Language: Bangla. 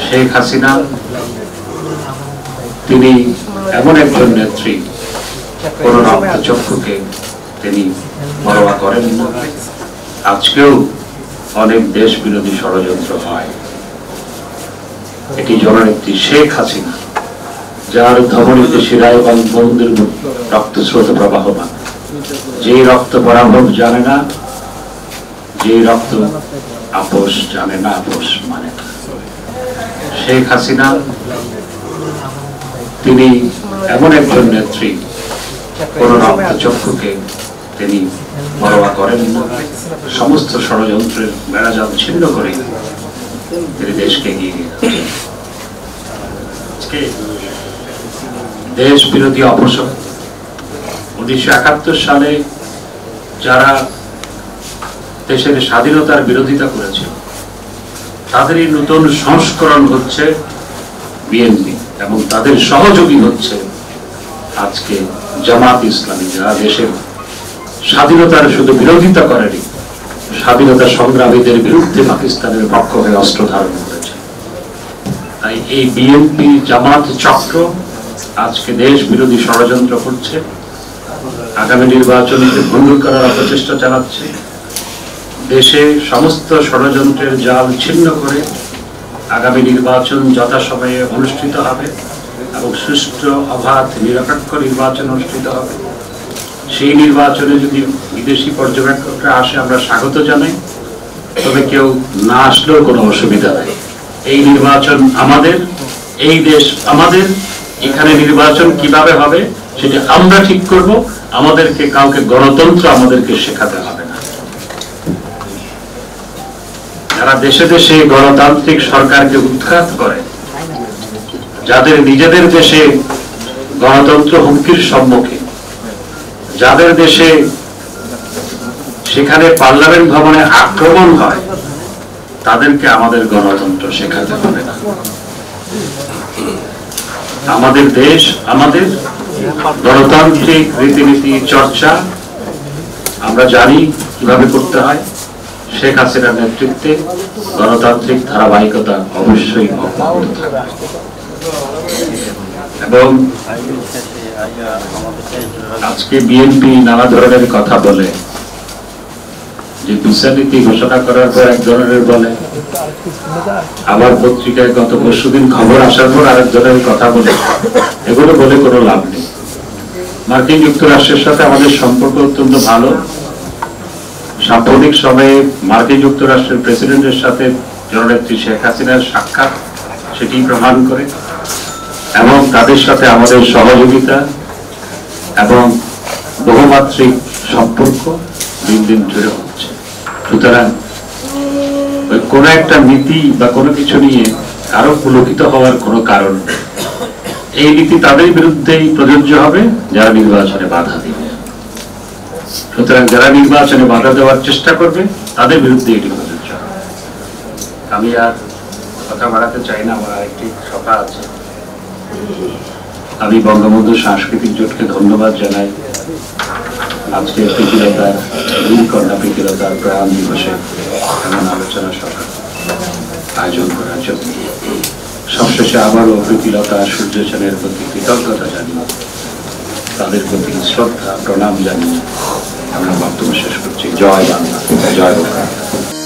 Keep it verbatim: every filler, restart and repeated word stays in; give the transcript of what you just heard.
শেখ হাসিনা তিনি এমন একজন নেত্রী, কোন রক্তচক্ষুকে তিনি পরোয়া করেন না। আজকেও অনেক দেশ বিরোধী ষড়যন্ত্র হয়। এটি জননেত্রী শেখ হাসিনা, যার ধমনীতে শিরায় বঙ্গবন্ধুর রক্তস্রোত প্রবাহমান, যে রক্ত পরাভব জানে না, যে রক্ত আপোষ জানে না, আপোষ মানে না। শেখ হাসিনা তিনি এমন একজন নেত্রী, কোন রক্তচক্ষুকে তিনি পরোয়া করেন না। সমস্ত ষড়যন্ত্রের বেড়াজাল ছিন্ন করে তিনি দেশকে এগিয়ে নিয়ে যাচ্ছেন। দেশ বিরোধী অপশক্তি উনিশশো একাত্তর সালে যারা দেশের স্বাধীনতার বিরোধিতা করেছিল, তাদেরই নতুন সংস্করণ হচ্ছে বিএনপি, এবং তাদের সহযোগী হচ্ছে আজকে জামাত ইসলামী, যারা দেশের স্বাধীনতার শুধু বিরোধিতা করেনি, স্বাধীনতা সংগ্রামীদের বিরুদ্ধে পাকিস্তানের পক্ষ হয়ে অস্ত্র ধারণ করেছে। তাই এই বিএনপি জামাত চক্র আজকে দেশ বিরোধী ষড়যন্ত্র করছে, আগামী নির্বাচনকে ভঙ্গ করার অপচেষ্টা চালাচ্ছে, দেশে সমস্ত ষড়যন্ত্রের জাল ছিন্ন করে আগামী নির্বাচন যথাসময়ে অনুষ্ঠিত হবে এবং সুষ্ঠু অবাধ নিরপেক্ষ নির্বাচন অনুষ্ঠিত হবে। সেই নির্বাচনে যদি বিদেশি পর্যবেক্ষকরা আসে, আমরা স্বাগত জানাই, তবে কেউ না আসলেও কোনো অসুবিধা নেই। এই নির্বাচন আমাদের, এই দেশ আমাদের, এখানে নির্বাচন কিভাবে হবে সেটা আমরা ঠিক করব। আমাদেরকে কাউকে গণতন্ত্র আমাদেরকে শেখাতে হবে না। যারা দেশে দেশে গণতান্ত্রিক সরকারকে উৎখাত করে, যাদের নিজেদের দেশে গণতন্ত্র হুমকির সম্মুখীন, যাদের দেশে সেখানে পার্লামেন্ট ভবনে আক্রমণ হয়, তাদেরকে আমাদের গণতন্ত্র শেখাতে হবে না। আমাদের দেশ, আমাদের গণতান্ত্রিক রীতিনীতি চর্চা আমরা জানি কিভাবে করতে হয়। শেখ হাসিনার নেতৃত্বে গণতান্ত্রিক ধারাবাহিকতা অবশ্যই অব্যাহত থাকবে। এবং আজকে বিএনপি নানা ধরনের কথা বলে, যে বিচার নীতি ঘোষণা করার পর এক ধরনের বলে, আবার পত্রিকায় গত পরশুদিন খবর আসার পর আরেক ধরনের কথা বলে। এগুলো বলে কোনো লাভ নেই। মার্কিন যুক্তরাষ্ট্রের সাথে আমাদের সম্পর্ক অত্যন্ত ভালো। সাম্প্রতিক সময়ে মার্কিন যুক্তরাষ্ট্রের প্রেসিডেন্টের সাথে জননেত্রী শেখ হাসিনার সাক্ষাৎ সেটি প্রমাণ করে, এবং তাদের সাথে আমাদের সহযোগিতা এবং বহুমাত্রিক সম্পর্ক দিন দিন জুড়ে হচ্ছে। সুতরাং ওই কোনো একটা নীতি বা কোনো কিছু নিয়ে কারো পুলকিত হওয়ার কোনো কারণ নেই। এই নীতি তাদের বিরুদ্ধেই প্রযোজ্য হবে যারা নির্বাচনে বাধা দিবে। সুতরাং যারা নির্বাচনে বাধা দেওয়ার চেষ্টা করবে, তাদের বিরুদ্ধে এটি প্রযোজ্য হবে। আমি আর কথা বাড়াতে চাই না, আমার আরেকটি সভা আছে। আমি বঙ্গবন্ধু সাংস্কৃতিক জোটকে ধন্যবাদ জানাই আজকে প্রীতিলতার নীলকন্যা প্রীতিলতার প্রয়াণ দিবসে এমন আলোচনা সভা আয়োজন করার জন্য। সবশেষে আবারও প্রীতিলতা সূর্য সেনের প্রতি কৃতজ্ঞতা জানিয়ে, তাদের প্রতি শ্রদ্ধা প্রণাম জানিয়ে আমরা বক্তব্য শেষ করছি। জয় বাংলা, জয় বাংলা।